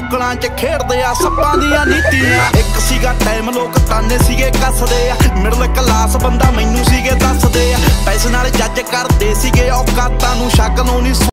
ਬੁੱਕਲਾਂ 'ਚ ਖੇਡਦੇ ਆ ਸੱਪਾਂ ਦੀਆਂ ਨੀਤੀਆਂ। ਇੱਕ ਸੀਗਾ ਟਾਈਮ ਲੋਕ ਤਾਨੇ ਸੀਗੇ ਕੱਸਦੇ ਆ, ਮਿਡਲ ਕਲਾਸ ਬੰਦਾ ਮੈਨੂੰ ਸੀਗੇ ਦੱਸਦੇ ਆ। ਪੈਸੇ ਨਾਲ ਜੱਜ ਕਰਦੇ ਸੀਗੇ ਔਕਾਤਾਂ ਨੂੰ, ਸ਼ੱਕ ਨੂੰ ਨਹੀਂ